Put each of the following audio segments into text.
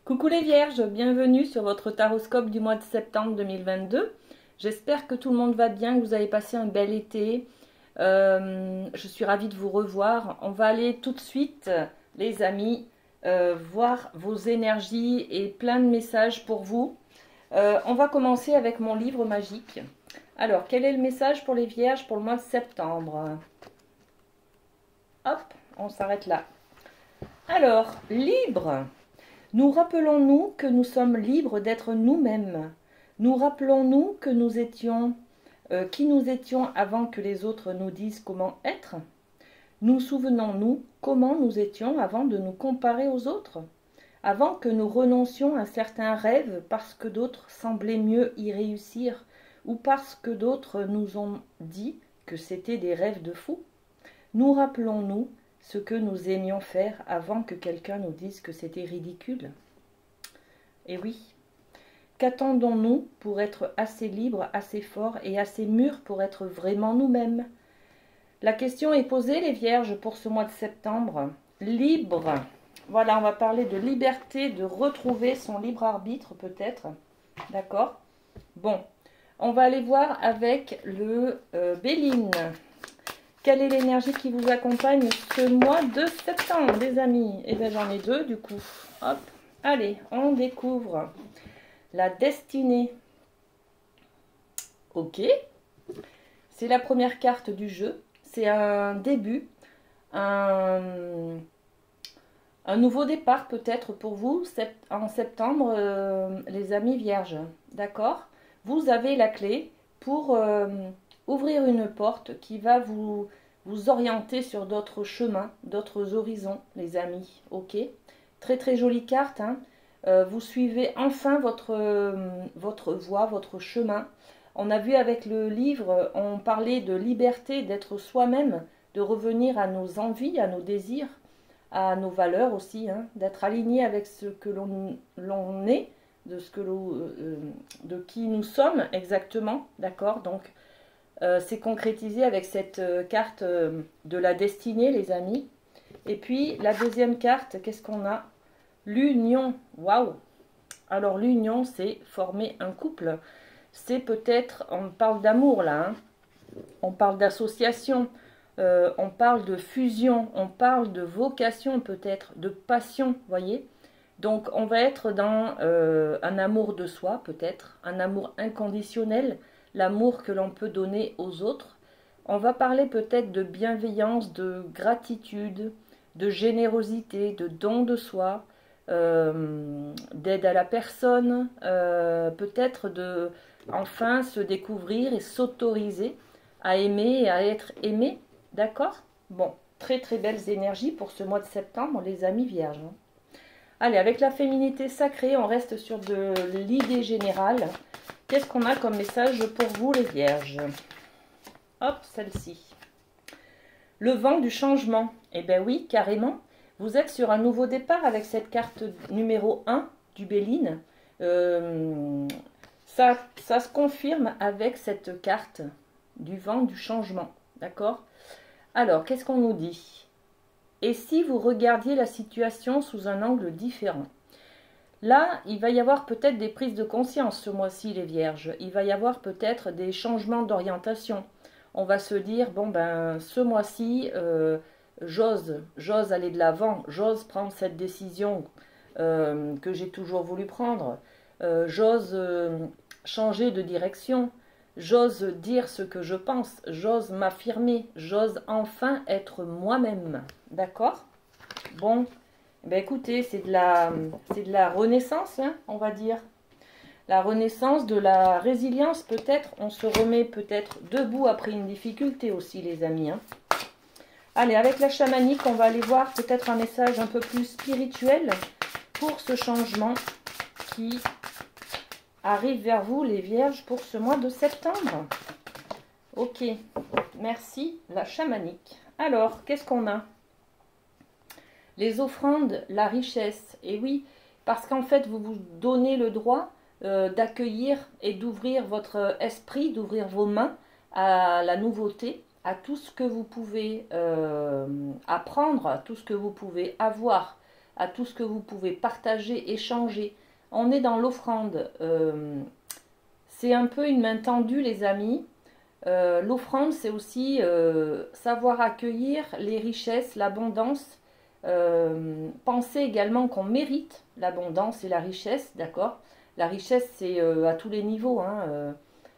Coucou les vierges, bienvenue sur votre taroscope du mois de septembre 2022. J'espère que tout le monde va bien, que vous avez passé un bel été. Je suis ravie de vous revoir. On va aller tout de suite, les amis, voir vos énergies et plein de messages pour vous. On va commencer avec mon livre magique. Alors, quel est le message pour les vierges pour le mois de septembre? Hop, on s'arrête là. Alors, libre. Nous rappelons-nous que nous sommes libres d'être nous-mêmes. Nous rappelons-nous que nous étions qui nous étions avant que les autres nous disent comment être. Nous souvenons-nous comment nous étions avant de nous comparer aux autres, avant que nous renoncions à certains rêves parce que d'autres semblaient mieux y réussir ou parce que d'autres nous ont dit que c'était des rêves de fous. Nous rappelons-nous ce que nous aimions faire avant que quelqu'un nous dise que c'était ridicule. Et oui, qu'attendons-nous pour être assez libres, assez forts et assez mûrs pour être vraiment nous-mêmes? La question est posée, les vierges, pour ce mois de septembre. Libre. Voilà, on va parler de liberté, de retrouver son libre arbitre peut-être. D'accord? Bon, on va aller voir avec le Béline. Quelle est l'énergie qui vous accompagne ce mois de septembre, les amis? Eh bien, j'en ai deux, du coup. Hop, allez, on découvre la destinée. Ok, c'est la première carte du jeu. C'est un début, un nouveau départ peut-être pour vous en septembre, les amis vierges. D'accord? Vous avez la clé pour ouvrir une porte qui va vous orienter sur d'autres chemins, d'autres horizons, les amis. Ok? Très très jolie carte. Hein? Vous suivez enfin votre voie, votre chemin. On a vu avec le livre, on parlait de liberté, d'être soi-même, de revenir à nos envies, à nos désirs, à nos valeurs aussi, hein, d'être aligné avec ce que l'on est, de ce que de qui nous sommes exactement, d'accord? Donc c'est concrétisé avec cette carte de la destinée, les amis. Et puis la deuxième carte, qu'est-ce qu'on a? L'union. Waouh! Alors l'union, c'est former un couple. C'est peut-être, on parle d'amour là, hein, on parle d'association, on parle de fusion, on parle de vocation peut-être, de passion, voyez. Donc on va être dans un amour de soi peut-être, un amour inconditionnel, l'amour que l'on peut donner aux autres. On va parler peut-être de bienveillance, de gratitude, de générosité, de don de soi, d'aide à la personne, peut-être de enfin se découvrir et s'autoriser à aimer et à être aimé. D'accord? Bon, très très belles énergies pour ce mois de septembre, les amis vierges. Allez, avec la féminité sacrée, on reste sur de l'idée générale. Qu'est-ce qu'on a comme message pour vous, les vierges? Hop, celle-ci. Le vent du changement. Eh bien oui, carrément. Vous êtes sur un nouveau départ avec cette carte numéro 1 du Béline. Ça se confirme avec cette carte du vent du changement. D'accord? Alors, qu'est-ce qu'on nous dit? Et si vous regardiez la situation sous un angle différent? Là, il va y avoir peut-être des prises de conscience ce mois-ci, les vierges. Il va y avoir peut-être des changements d'orientation. On va se dire, bon ben, ce mois-ci, j'ose aller de l'avant, j'ose prendre cette décision que j'ai toujours voulu prendre, j'ose changer de direction, j'ose dire ce que je pense, j'ose m'affirmer, j'ose enfin être moi-même. D'accord? Bon, ben écoutez, c'est de la renaissance, hein, on va dire. La renaissance, de la résilience peut-être. On se remet peut-être debout après une difficulté aussi, les amis. Hein. Allez, avec la chamanique, on va aller voir peut-être un message un peu plus spirituel pour ce changement qui arrive vers vous, les vierges, pour ce mois de septembre. Ok, merci, la chamanique. Alors, qu'est-ce qu'on a? Les offrandes, la richesse. Et oui, parce qu'en fait, vous vous donnez le droit d'accueillir et d'ouvrir votre esprit, d'ouvrir vos mains à la nouveauté, à tout ce que vous pouvez apprendre, à tout ce que vous pouvez avoir, à tout ce que vous pouvez partager, échanger. On est dans l'offrande. C'est un peu une main tendue, les amis. L'offrande, c'est aussi savoir accueillir les richesses, l'abondance. Penser également qu'on mérite l'abondance et la richesse, d'accord? La richesse, c'est à tous les niveaux, hein.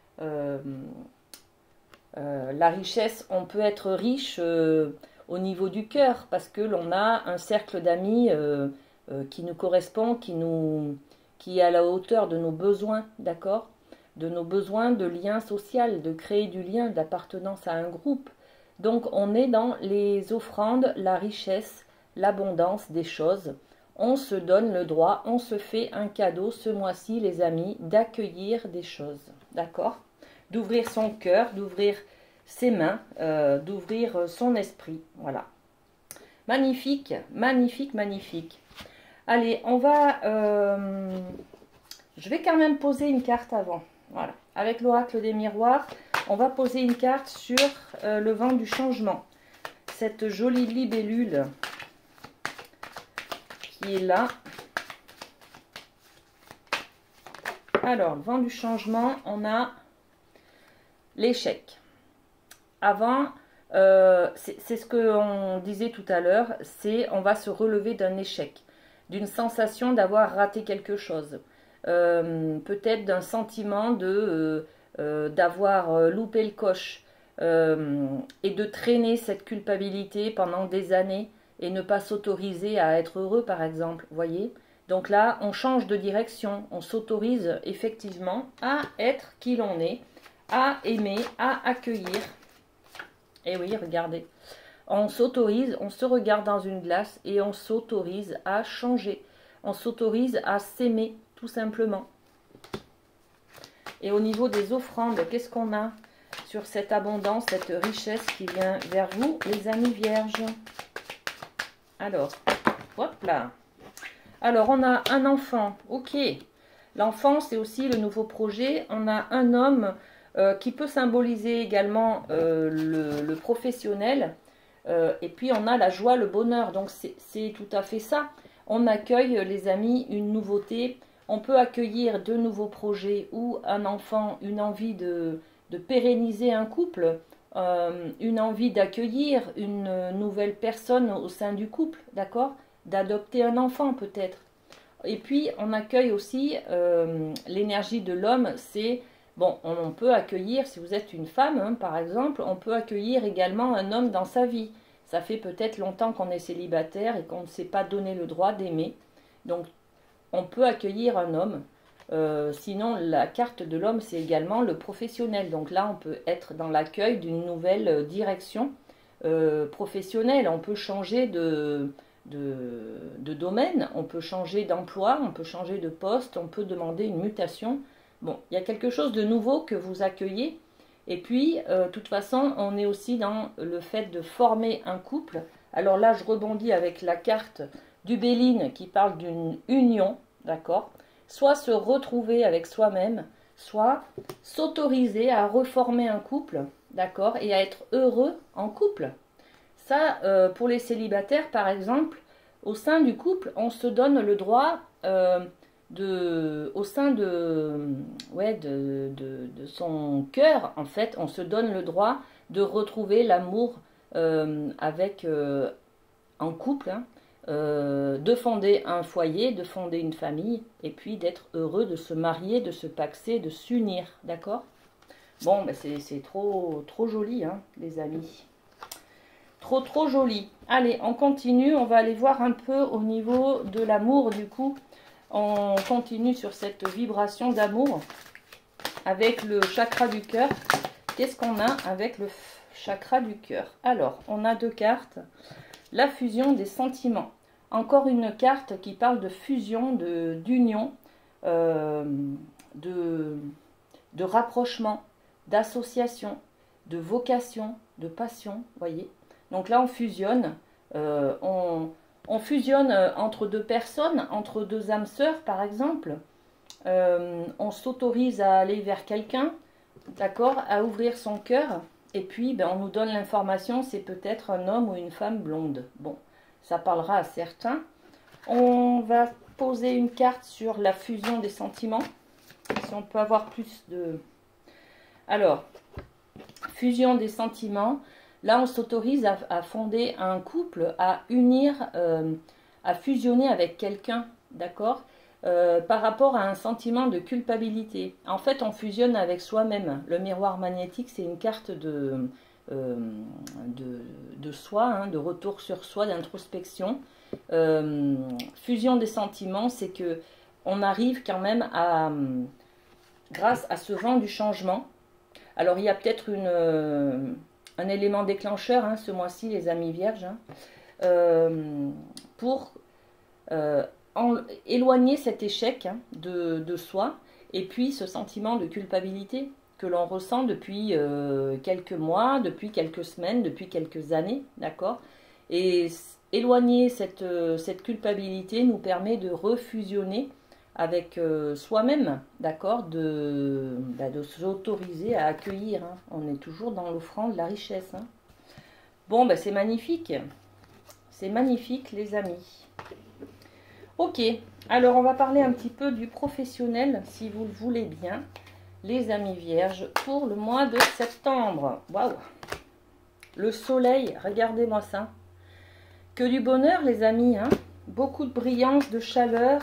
La richesse, on peut être riche au niveau du cœur parce que l'on a un cercle d'amis qui nous correspond, qui est à la hauteur de nos besoins, d'accord? De nos besoins de lien social, de créer du lien, d'appartenance à un groupe. Donc on est dans les offrandes, la richesse, l'abondance des choses. On se donne le droit, on se fait un cadeau ce mois-ci, les amis, d'accueillir des choses, d'accord? D'ouvrir son cœur, d'ouvrir ses mains, d'ouvrir son esprit, voilà. Magnifique, magnifique, magnifique. Allez, on va... je vais quand même poser une carte avant, voilà. Avec l'oracle des miroirs, on va poser une carte sur le vent du changement. Cette jolie libellule qui est là. Alors, le vent du changement, on a l'échec. Avant, c'est ce qu'on disait tout à l'heure, c'est on va se relever d'un échec, d'une sensation d'avoir raté quelque chose, peut-être d'un sentiment d'avoir loupé le coche et de traîner cette culpabilité pendant des années et ne pas s'autoriser à être heureux, par exemple, voyez. Donc là, on change de direction, on s'autorise effectivement à être qui l'on est, à aimer, à accueillir. Et oui, regardez, on s'autorise, on se regarde dans une glace et on s'autorise à changer. On s'autorise à s'aimer, tout simplement. Et au niveau des offrandes, qu'est-ce qu'on a sur cette abondance, cette richesse qui vient vers vous, les amis vierges? Alors, hop là. Alors, on a un enfant, ok. L'enfant, c'est aussi le nouveau projet. On a un homme qui peut symboliser également le professionnel. Et puis, on a la joie, le bonheur. Donc, c'est tout à fait ça. On accueille, les amis, une nouveauté. On peut accueillir de nouveaux projets ou un enfant, une envie de pérenniser un couple, une envie d'accueillir une nouvelle personne au sein du couple, d'accord? D'adopter un enfant peut-être. Et puis on accueille aussi l'énergie de l'homme, c'est, bon, on peut accueillir, si vous êtes une femme hein, par exemple, on peut accueillir également un homme dans sa vie. Ça fait peut-être longtemps qu'on est célibataire et qu'on ne s'est pas donné le droit d'aimer. Donc on peut accueillir un homme. Sinon, la carte de l'homme, c'est également le professionnel. Donc là, on peut être dans l'accueil d'une nouvelle direction professionnelle. On peut changer de domaine, on peut changer d'emploi, on peut changer de poste, on peut demander une mutation. Bon, il y a quelque chose de nouveau que vous accueillez. Et puis, de toute façon, on est aussi dans le fait de former un couple. Alors là, je rebondis avec la carte du Béline qui parle d'une union, d'accord? Soit se retrouver avec soi-même, soit s'autoriser à reformer un couple, d'accord? Et à être heureux en couple. Ça, pour les célibataires, par exemple, au sein du couple, on se donne le droit au sein de son cœur, en fait, on se donne le droit de retrouver l'amour en couple, hein, de fonder un foyer, de fonder une famille, et puis d'être heureux, de se marier, de se paxer, de s'unir, d'accord? Bon, ben c'est trop joli, hein, les amis. Trop joli. Allez, on continue, on va aller voir un peu au niveau de l'amour, du coup. On continue sur cette vibration d'amour avec le chakra du cœur. Qu'est-ce qu'on a avec le chakra du cœur? Alors, on a deux cartes. La fusion des sentiments. Encore une carte qui parle de fusion, d'union, de rapprochement, d'association, de vocation, de passion, voyez. Donc là, on fusionne. On fusionne entre deux personnes, entre deux âmes sœurs, par exemple. On s'autorise à aller vers quelqu'un, d'accord, à ouvrir son cœur. Et puis, ben, on nous donne l'information, c'est peut-être un homme ou une femme blonde. Bon, ça parlera à certains. On va poser une carte sur la fusion des sentiments. Si on peut avoir plus de... Alors, fusion des sentiments. Là, on s'autorise à fonder un couple, à unir, à fusionner avec quelqu'un, d'accord, par rapport à un sentiment de culpabilité. En fait, on fusionne avec soi-même. Le miroir magnétique, c'est une carte de soi, hein, de retour sur soi, d'introspection. Fusion des sentiments, c'est que on arrive quand même à, grâce à ce vent du changement. Alors, il y a peut-être un élément déclencheur, hein, ce mois-ci, les amis vierges, hein, pour éloigner cet échec, hein, de soi, et puis ce sentiment de culpabilité que l'on ressent depuis quelques mois, depuis quelques semaines, depuis quelques années, d'accord. Et éloigner cette culpabilité nous permet de refusionner avec soi-même, d'accord, de s'autoriser à accueillir, hein. On est toujours dans l'offrande, la richesse, hein. Bon, ben c'est magnifique. C'est magnifique, les amis. Ok, alors on va parler un petit peu du professionnel, si vous le voulez bien, les amis vierges, pour le mois de septembre. Waouh! Le soleil, regardez-moi ça. Que du bonheur, les amis, hein. Beaucoup de brillance, de chaleur.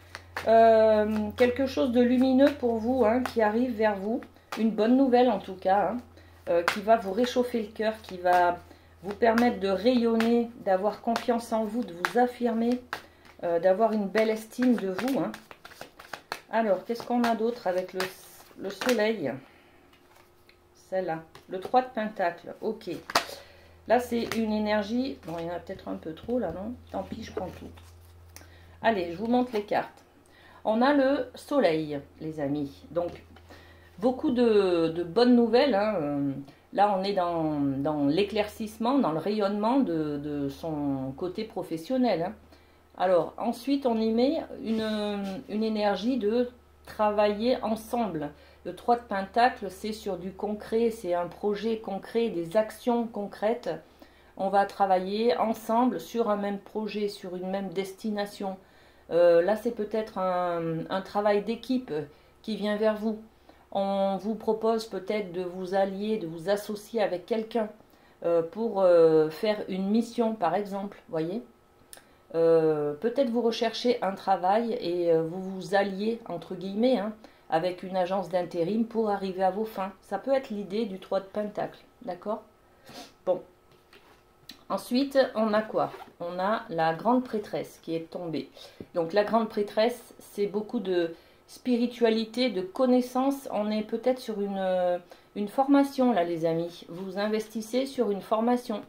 Quelque chose de lumineux pour vous, hein, qui arrive vers vous. Une bonne nouvelle, en tout cas, hein, qui va vous réchauffer le cœur, qui va vous permettre de rayonner, d'avoir confiance en vous, de vous affirmer, d'avoir une belle estime de vous, hein. Alors, qu'est-ce qu'on a d'autre avec le soleil? Celle-là, le 3 de Pentacle, ok. Là, c'est une énergie, bon, il y en a peut-être un peu trop, là, non? Tant pis, je prends tout. Allez, je vous montre les cartes. On a le soleil, les amis. Donc, beaucoup de bonnes nouvelles, hein. Là, on est dans l'éclaircissement, dans le rayonnement de son côté professionnel, hein. Alors, ensuite, on y met une énergie de travailler ensemble. Le 3 de Pentacle, c'est sur du concret, c'est un projet concret, des actions concrètes. On va travailler ensemble sur un même projet, sur une même destination. Là, c'est peut-être un travail d'équipe qui vient vers vous. On vous propose peut-être de vous allier, de vous associer avec quelqu'un pour faire une mission, par exemple, voyez. Peut-être vous recherchez un travail et vous vous alliez, entre guillemets, hein, avec une agence d'intérim pour arriver à vos fins. Ça peut être l'idée du 3 de Pentacle, d'accord? Bon. Ensuite, on a quoi? On a la grande prêtresse qui est tombée. Donc la grande prêtresse, c'est beaucoup de spiritualité, de connaissances. On est peut-être sur une formation là, les amis. Vous investissez sur une formation.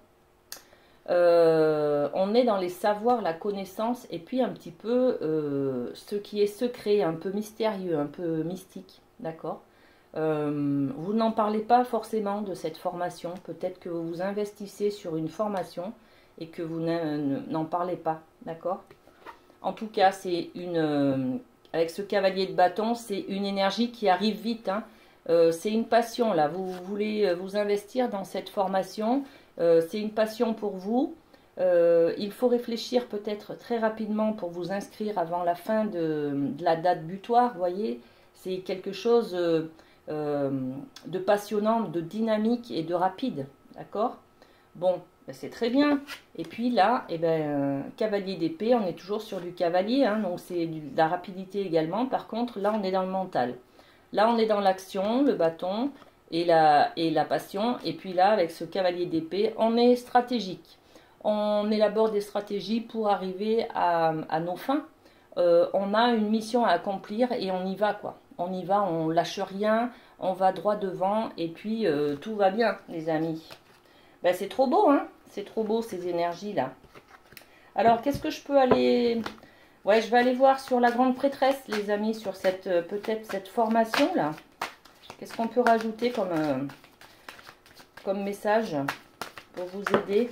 On est dans les savoirs, la connaissance, et puis un petit peu ce qui est secret, un peu mystérieux, un peu mystique, d'accord? Vous n'en parlez pas forcément de cette formation, peut-être que vous vous investissez sur une formation et que vous n'en parlez pas, d'accord? En tout cas, c'est avec ce cavalier de bâton, c'est une énergie qui arrive vite, hein. C'est une passion là, vous voulez vous investir dans cette formation, c'est une passion pour vous. Il faut réfléchir peut-être très rapidement pour vous inscrire avant la fin de la date butoir, vous voyez. C'est quelque chose de passionnant, de dynamique et de rapide, d'accord? Bon, ben c'est très bien. Et puis là, eh ben, cavalier d'épée, on est toujours sur du cavalier, hein, donc c'est de la rapidité également. Par contre, là, on est dans le mental. Là, on est dans l'action, le bâton et la passion. Et puis là, avec ce cavalier d'épée, on est stratégique. On élabore des stratégies pour arriver à nos fins. On a une mission à accomplir et on y va, quoi. On y va, on lâche rien, on va droit devant et puis tout va bien, les amis. Ben, c'est trop beau, hein? C'est trop beau, ces énergies-là. Alors, qu'est-ce que je peux aller... Ouais, je vais aller voir sur la grande prêtresse, les amis, sur cette peut-être cette formation-là. Qu'est-ce qu'on peut rajouter comme message pour vous aider?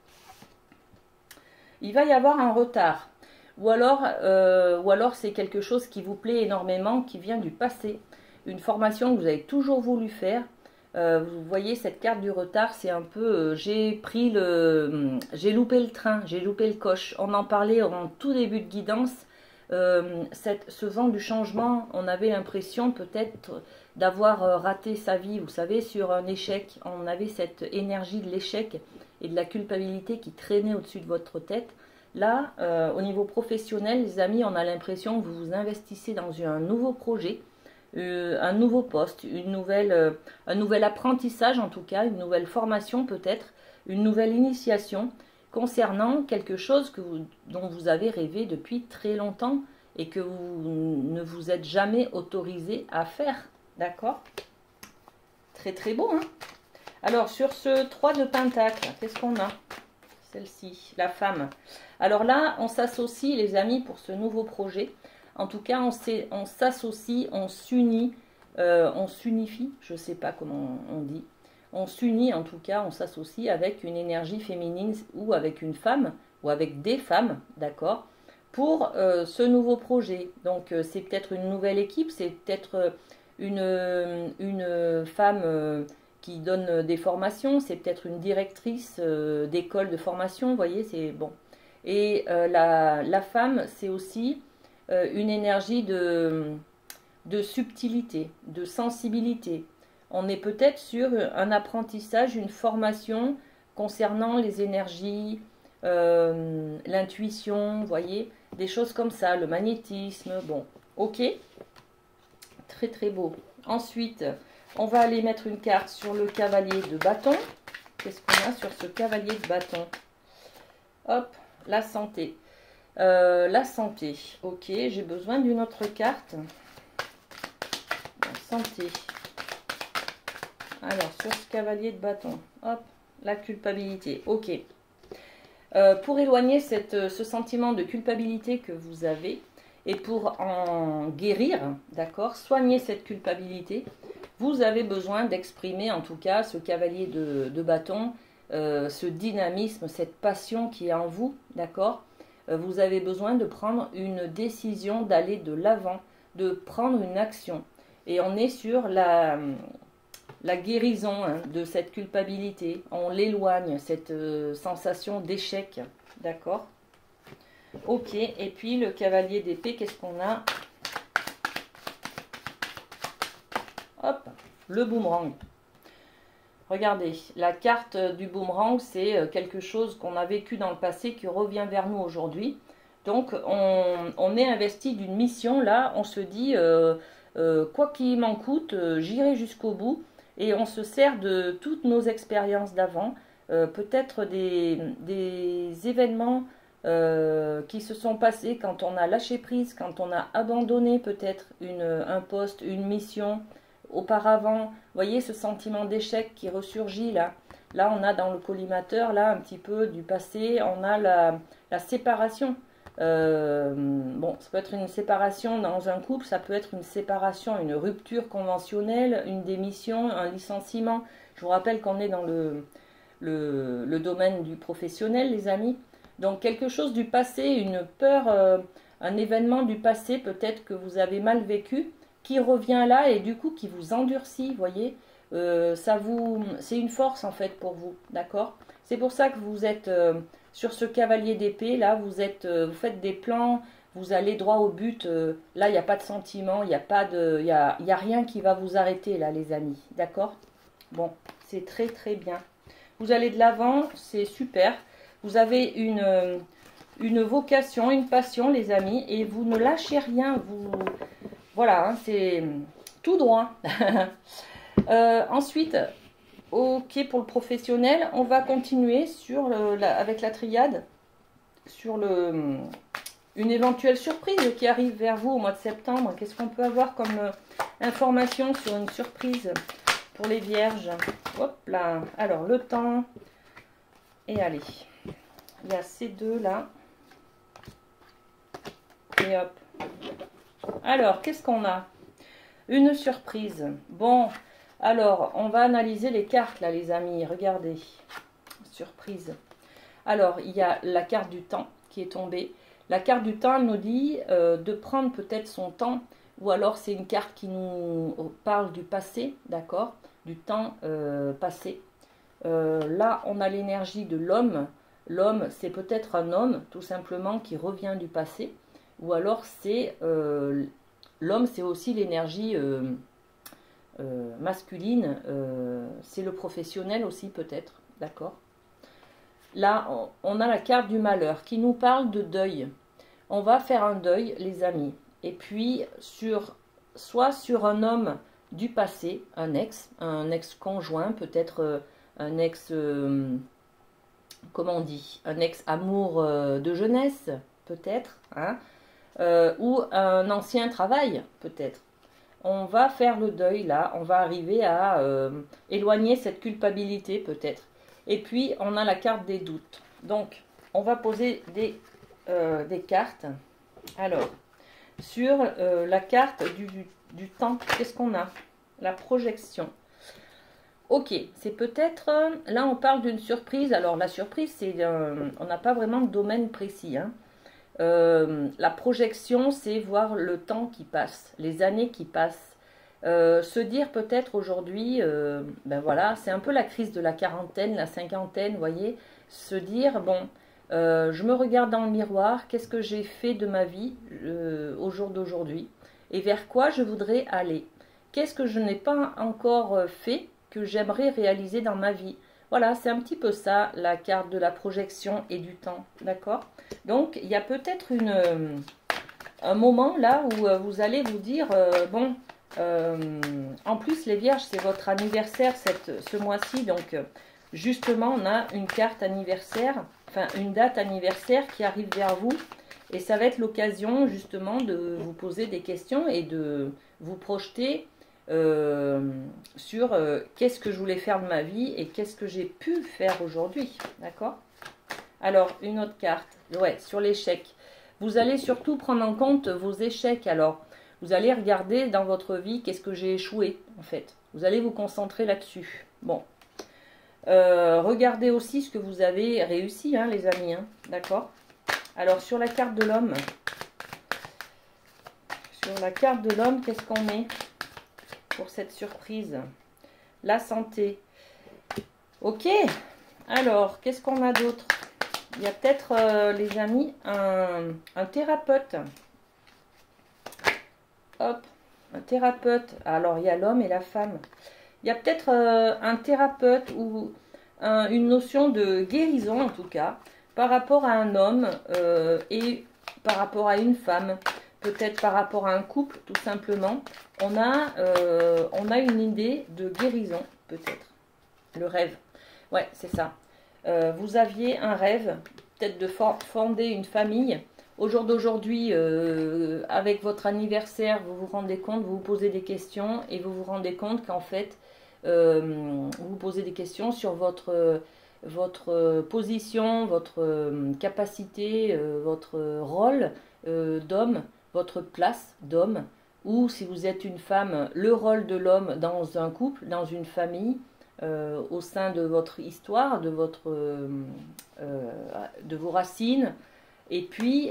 Il va y avoir un retard. Ou alors c'est quelque chose qui vous plaît énormément, qui vient du passé. Une formation que vous avez toujours voulu faire. Vous voyez, cette carte du retard, c'est un peu, j'ai loupé le train, j'ai loupé le coche. On en parlait en tout début de guidance. Ce vent du changement, on avait l'impression peut-être d'avoir raté sa vie, vous savez, sur un échec. On avait cette énergie de l'échec et de la culpabilité qui traînait au-dessus de votre tête. Là, au niveau professionnel, les amis, on a l'impression que vous vous investissez dans un nouveau projet, un nouveau poste, un nouvel apprentissage en tout cas, une nouvelle formation peut-être, une nouvelle initiation concernant quelque chose dont vous avez rêvé depuis très longtemps et que vous ne vous êtes jamais autorisé à faire. D'accord? Très très beau, hein? Alors, sur ce 3 de pentacle, qu'est-ce qu'on a? Celle-ci, la femme. Alors là, on s'associe, les amis, pour ce nouveau projet. En tout cas, on s'associe, on s'unit, on s'unifie, je ne sais pas comment on dit. On s'unit, en tout cas, on s'associe avec une énergie féminine ou avec une femme, ou avec des femmes, d'accord, pour ce nouveau projet. Donc, c'est peut-être une nouvelle équipe, c'est peut-être une femme qui donne des formations, c'est peut-être une directrice d'école de formation, vous voyez, c'est bon. Et la femme, c'est aussi une énergie de subtilité, de sensibilité. On est peut-être sur un apprentissage, une formation concernant les énergies, l'intuition, vous voyez, des choses comme ça, le magnétisme, bon, ok, très très beau. Ensuite, on va aller mettre une carte sur le cavalier de bâton. Qu'est-ce qu'on a sur ce cavalier de bâton? Hop, la santé. La santé, ok, j'ai besoin d'une autre carte. La santé. Alors, sur ce cavalier de bâton, hop, la culpabilité, ok. Pour éloigner ce sentiment de culpabilité que vous avez, et pour en guérir, d'accord, soigner cette culpabilité, vous avez besoin d'exprimer en tout cas ce cavalier de bâton, ce dynamisme, cette passion qui est en vous, d'accord. Vous avez besoin de prendre une décision, d'aller de l'avant, de prendre une action. Et on est sur la guérison de cette culpabilité. On l'éloigne, cette sensation d'échec. D'accord? Ok, et puis le cavalier d'épée, qu'est-ce qu'on a? Hop, le boomerang. Regardez, la carte du boomerang, c'est quelque chose qu'on a vécu dans le passé qui revient vers nous aujourd'hui. Donc, on est investi d'une mission, là, on se dit, quoi qu'il m'en coûte, j'irai jusqu'au bout. Et on se sert de toutes nos expériences d'avant, peut-être des événements qui se sont passés quand on a lâché prise, quand on a abandonné peut-être un poste, une mission auparavant. Vous voyez ce sentiment d'échec qui ressurgit là. Là, on a dans le collimateur, là, un petit peu du passé, on a la séparation. Bon, ça peut être une séparation dans un couple, ça peut être une séparation, une rupture conventionnelle, une démission, un licenciement. Je vous rappelle qu'on est dans le domaine du professionnel, les amis. Donc, quelque chose du passé, une peur, un événement du passé, peut-être que vous avez mal vécu, qui revient là et du coup qui vous endurcit, vous voyez. C'est une force en fait pour vous, d'accord? C'est pour ça que vous êtes sur ce cavalier d'épée, là, vous faites des plans, vous allez droit au but. Là, il n'y a pas de sentiment, il n'y a rien qui va vous arrêter, là, les amis, d'accord? Bon, c'est très très bien. Vous allez de l'avant, c'est super. Vous avez une vocation, une passion, les amis, et vous ne lâchez rien. Voilà, hein, c'est tout droit. Ensuite, ok pour le professionnel, on va continuer avec la triade sur une éventuelle surprise qui arrive vers vous au mois de septembre. Qu'est-ce qu'on peut avoir comme information sur une surprise pour les vierges? Hop là, alors le temps, et allez, il y a ces deux là, et hop. Alors, qu'est-ce qu'on a? Une surprise. Bon, alors, on va analyser les cartes, là, les amis. Regardez. Surprise. Alors, il y a la carte du temps qui est tombée. La carte du temps, elle nous dit de prendre peut-être son temps. Ou alors, c'est une carte qui nous parle du passé, d'accord? du temps passé. Là, on a l'énergie de l'homme. L'homme, c'est peut-être un homme, tout simplement, qui revient du passé. Ou alors, c'est l'homme, c'est aussi l'énergie masculine. C'est le professionnel aussi, peut-être. D'accord? Là, on a la carte du malheur qui nous parle de deuil. On va faire un deuil, les amis. Et puis, soit sur un homme du passé, un ex-conjoint, peut-être un ex, comment on dit, un ex-amour de jeunesse, peut-être, hein, ou un ancien travail, peut-être. On va faire le deuil, là, on va arriver à éloigner cette culpabilité, peut-être. Et puis, on a la carte des doutes. Donc, on va poser des cartes. Alors, sur la carte du temps, qu'est-ce qu'on a? La projection. Ok, c'est peut-être... là, on parle d'une surprise. Alors, la surprise, c'est... on n'a pas vraiment de domaine précis. Hein. La projection, c'est voir le temps qui passe, les années qui passent. Se dire peut-être aujourd'hui, ben voilà, c'est un peu la crise de la quarantaine, la cinquantaine, vous voyez. Se dire, bon, je me regarde dans le miroir, qu'est-ce que j'ai fait de ma vie au jour d'aujourd'hui et vers quoi je voudrais aller. Qu'est-ce que je n'ai pas encore fait que j'aimerais réaliser dans ma vie. Voilà, c'est un petit peu ça, la carte de la projection et du temps, d'accord? Donc, il y a peut-être un moment là où vous allez vous dire, bon, en plus les vierges, c'est votre anniversaire ce mois-ci, donc justement, on a une carte anniversaire, enfin une date anniversaire qui arrive vers vous, et ça va être l'occasion justement de vous poser des questions et de vous projeter sur qu'est-ce que je voulais faire de ma vie et qu'est-ce que j'ai pu faire aujourd'hui, d'accord? Alors, une autre carte, ouais, sur l'échec. Vous allez surtout prendre en compte vos échecs. Alors, vous allez regarder dans votre vie qu'est-ce que j'ai échoué, en fait. Vous allez vous concentrer là-dessus. Bon. Regardez aussi ce que vous avez réussi, hein, les amis, hein, d'accord? Alors, sur la carte de l'homme, qu'est-ce qu'on met pour cette surprise? La santé. Ok. Alors, qu'est-ce qu'on a d'autre? Il y a peut-être, les amis, un thérapeute. Hop, un thérapeute. Alors, il y a l'homme et la femme. Il y a peut-être un thérapeute ou une notion de guérison, en tout cas, par rapport à un homme et par rapport à une femme. Peut-être par rapport à un couple, tout simplement. On a une idée de guérison, peut-être. Le rêve. Ouais, c'est ça. Vous aviez un rêve, peut-être de fonder une famille. Au jour d'aujourd'hui, avec votre anniversaire, vous vous rendez compte, vous vous posez des questions et vous vous rendez compte qu'en fait, vous vous posez des questions sur votre position, votre capacité, votre rôle d'homme, votre place d'homme, ou si vous êtes une femme, le rôle de l'homme dans un couple, dans une famille, au sein de votre histoire, de vos racines, et puis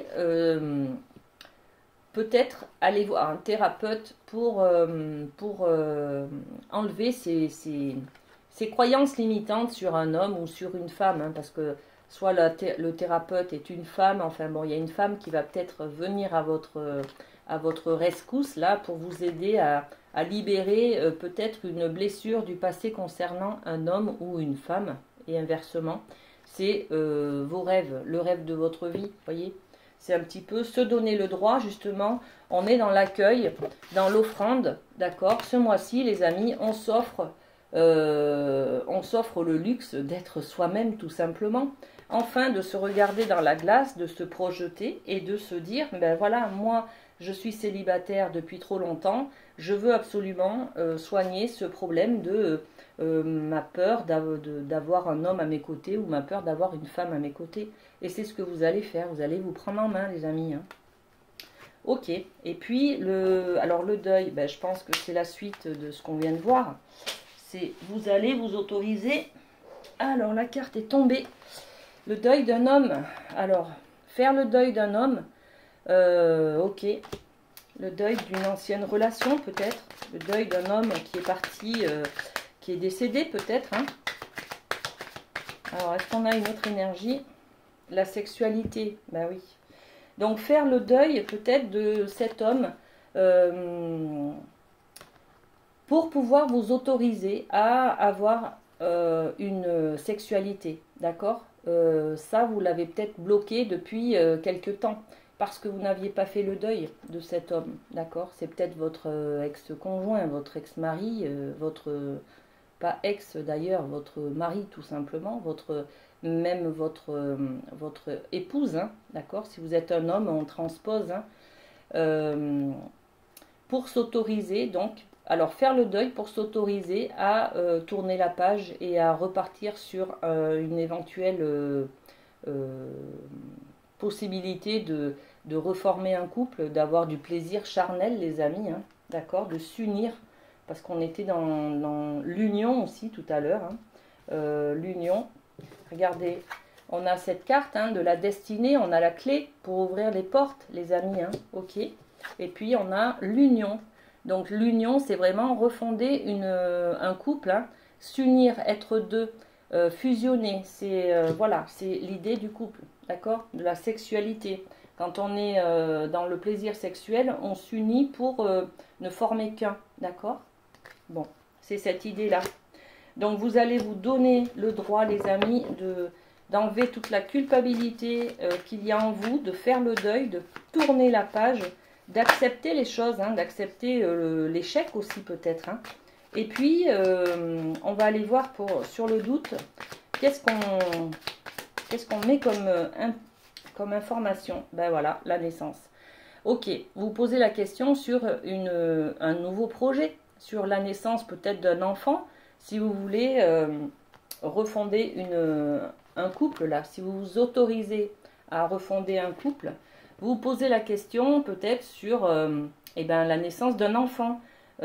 peut-être aller voir un thérapeute pour enlever ces croyances limitantes sur un homme ou sur une femme, hein, parce que soit le thérapeute est une femme, enfin bon, il y a une femme qui va peut-être venir à votre rescousse là pour vous aider à libérer peut-être une blessure du passé concernant un homme ou une femme, et inversement. C'est vos rêves, le rêve de votre vie, voyez. C'est un petit peu se donner le droit, justement. On est dans l'accueil, dans l'offrande, d'accord? Ce mois-ci, les amis, on s'offre le luxe d'être soi-même, tout simplement. Enfin, de se regarder dans la glace, de se projeter et de se dire, ben voilà, moi, je suis célibataire depuis trop longtemps, je veux absolument soigner ce problème de ma peur d'avoir un homme à mes côtés ou ma peur d'avoir une femme à mes côtés. Et c'est ce que vous allez faire, vous allez vous prendre en main, les amis. Hein. Ok, et puis, alors le deuil, ben, je pense que c'est la suite de ce qu'on vient de voir. C'est vous allez vous autoriser. Alors, la carte est tombée. Le deuil d'un homme. Alors, faire le deuil d'un homme. Ok. Le deuil d'une ancienne relation, peut-être. Le deuil d'un homme qui est qui est décédé peut-être. Hein. Alors, est-ce qu'on a une autre énergie? La sexualité, ben oui. Donc, faire le deuil peut-être de cet homme pour pouvoir vous autoriser à avoir une sexualité, d'accord? Ça, vous l'avez peut-être bloqué depuis quelque temps, parce que vous n'aviez pas fait le deuil de cet homme, d'accord? C'est peut-être votre ex-conjoint, votre ex-mari, pas ex d'ailleurs, votre mari tout simplement, même votre épouse, hein, d'accord? Si vous êtes un homme, on transpose, hein, pour s'autoriser, donc, alors faire le deuil pour s'autoriser à tourner la page et à repartir sur une éventuelle possibilité de reformer un couple, d'avoir du plaisir charnel, les amis, hein, d'accord, de s'unir, parce qu'on était dans l'union aussi tout à l'heure, hein, l'union. Regardez, on a cette carte hein, de la destinée, on a la clé pour ouvrir les portes, les amis, hein, ok. Et puis on a l'union. Donc l'union, c'est vraiment refonder un couple, hein, s'unir, être deux, fusionner. C'est voilà, c'est l'idée du couple, d'accord, de la sexualité. Quand on est dans le plaisir sexuel, on s'unit pour ne former qu'un, d'accord. Bon, c'est cette idée-là. Donc vous allez vous donner le droit, les amis, d'enlever toute la culpabilité qu'il y a en vous, de faire le deuil, de tourner la page, d'accepter les choses, hein, d'accepter l'échec aussi peut-être. Hein. Et puis, on va aller voir sur le doute, qu'est-ce qu'on met comme information? Ben voilà, la naissance. Ok, vous posez la question sur un nouveau projet, sur la naissance peut-être d'un enfant, si vous voulez refonder un couple, là, si vous vous autorisez à refonder un couple, vous vous posez la question peut-être sur eh ben, la naissance d'un enfant.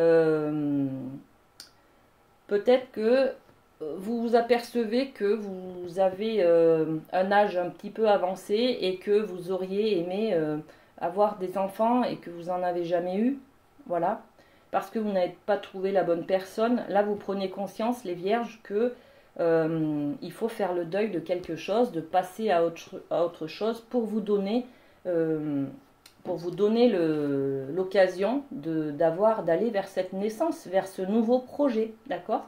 Peut-être que vous vous apercevez que vous avez un âge un petit peu avancé et que vous auriez aimé avoir des enfants et que vous n'en avez jamais eu. Voilà. Parce que vous n'avez pas trouvé la bonne personne. Là, vous prenez conscience, les vierges, que il faut faire le deuil de quelque chose, de passer à autre chose pour vous donner l'occasion d'aller vers cette naissance, vers ce nouveau projet, d'accord?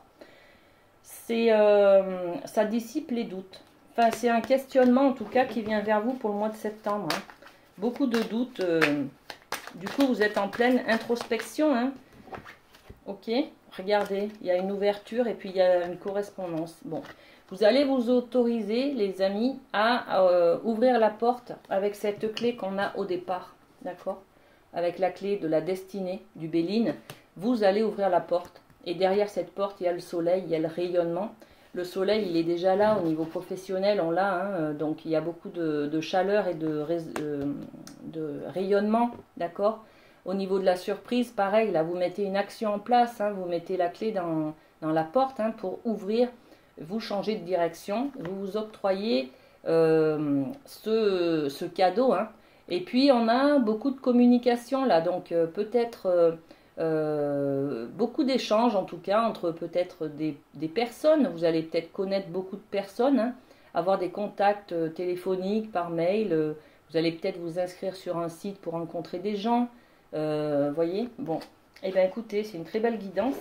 Ça dissipe les doutes. Enfin, c'est un questionnement en tout cas qui vient vers vous pour le mois de septembre. Hein. Beaucoup de doutes. Du coup, vous êtes en pleine introspection. Hein. Ok, regardez, il y a une ouverture et puis il y a une correspondance. Bon, vous allez vous autoriser, les amis, à ouvrir la porte avec cette clé qu'on a au départ, d'accord? Avec la clé de la destinée, du Béline, vous allez ouvrir la porte. Et derrière cette porte, il y a le soleil, il y a le rayonnement. Le soleil, il est déjà là au niveau professionnel, on l'a, hein, donc il y a beaucoup de chaleur et de rayonnement, d'accord? Au niveau de la surprise, pareil, là, vous mettez une action en place, hein, vous mettez la clé dans la porte hein, pour ouvrir, vous changez de direction, vous vous octroyez ce cadeau. Hein. Et puis, on a beaucoup de communication là, donc peut-être beaucoup d'échanges, en tout cas, entre peut-être des personnes. Vous allez peut-être connaître beaucoup de personnes, hein, avoir des contacts téléphoniques, par mail. Vous allez peut-être vous inscrire sur un site pour rencontrer des gens. Voyez, bon, et bien écoutez, c'est une très belle guidance.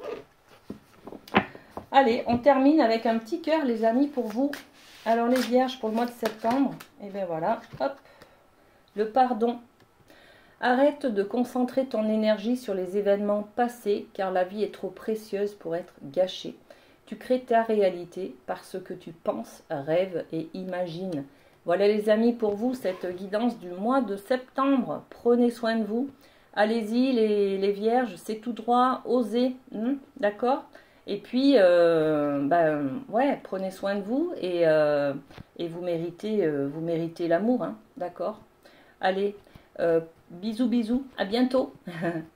Allez, on termine avec un petit cœur, les amis, pour vous. Alors les vierges, pour le mois de septembre, et bien voilà, hop, le pardon. Arrête de concentrer ton énergie sur les événements passés, car la vie est trop précieuse pour être gâchée. Tu crées ta réalité par ce que tu penses, rêves et imagines. Voilà les amis pour vous, cette guidance du mois de septembre. Prenez soin de vous. Allez-y les vierges, c'est tout droit, osez, d'accord? Et puis, ouais, prenez soin de vous et vous méritez l'amour, hein, d'accord? Allez, bisous, bisous, à bientôt.